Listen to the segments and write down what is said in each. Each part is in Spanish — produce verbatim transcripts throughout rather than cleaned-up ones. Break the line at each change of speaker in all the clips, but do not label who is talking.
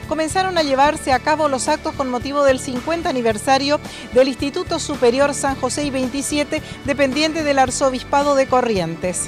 comenzaron a llevarse a cabo los actos con motivo del cincuenta aniversario del Instituto Superior San José y veintisiete, dependiente del Arzobispado de Corrientes.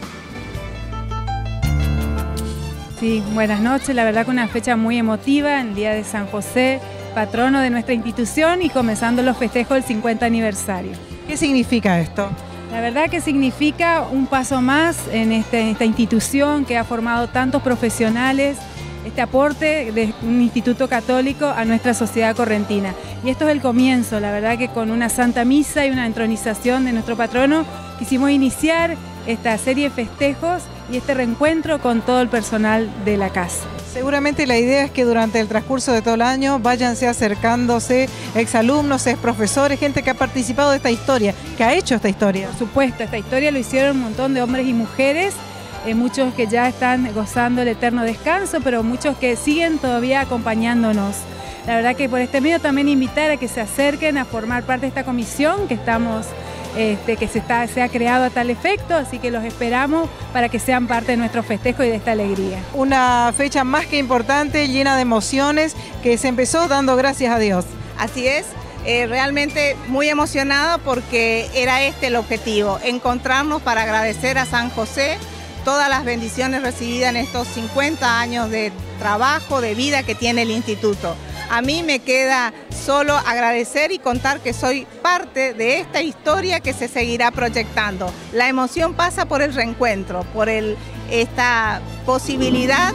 Sí, buenas noches. La verdad que una fecha muy emotiva, el Día de San José, patrono de nuestra institución, y comenzando los festejos del cincuenta aniversario.
¿Qué significa esto?
La verdad que significa un paso más en, este, en esta institución que ha formado tantos profesionales, este aporte de un instituto católico a nuestra sociedad correntina. Y esto es el comienzo, la verdad que con una santa misa y una entronización de nuestro patrono quisimos iniciar esta serie de festejos y este reencuentro con todo el personal de la casa.
Seguramente la idea es que durante el transcurso de todo el año váyanse acercándose exalumnos, exprofesores, gente que ha participado de esta historia, que ha hecho esta historia.
Por supuesto, esta historia lo hicieron un montón de hombres y mujeres, eh, muchos que ya están gozando el eterno descanso, pero muchos que siguen todavía acompañándonos. La verdad que por este medio también invitar a que se acerquen a formar parte de esta comisión que estamos Este, que se, está, se ha creado a tal efecto, así que los esperamos para que sean parte de nuestro festejo y de esta alegría.
Una fecha más que importante, llena de emociones, que se empezó dando gracias a Dios.
Así es, eh, realmente muy emocionada porque era este el objetivo, encontrarnos para agradecer a San José todas las bendiciones recibidas en estos cincuenta años de trabajo, de vida que tiene el instituto. A mí me queda solo agradecer y contar que soy parte de esta historia que se seguirá proyectando. La emoción pasa por el reencuentro, por el, esta posibilidad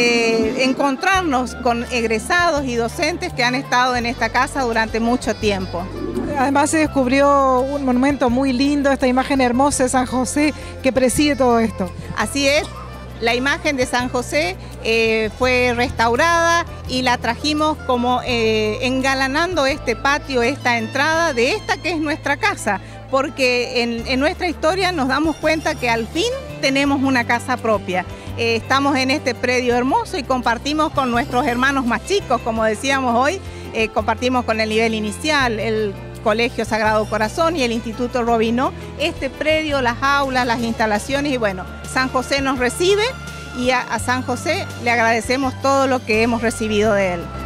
de encontrarnos con egresados y docentes que han estado en esta casa durante mucho tiempo.
Además se descubrió un monumento muy lindo, esta imagen hermosa de San José que preside todo esto.
Así es. La imagen de San José eh, fue restaurada y la trajimos como eh, engalanando este patio, esta entrada de esta que es nuestra casa, porque en, en nuestra historia nos damos cuenta que al fin tenemos una casa propia. Eh, estamos en este predio hermoso y compartimos con nuestros hermanos más chicos, como decíamos hoy, eh, compartimos con el nivel inicial, el Colegio Sagrado Corazón y el Instituto Robinó, este predio, las aulas, las instalaciones, y bueno, San José nos recibe y a, a San José le agradecemos todo lo que hemos recibido de él.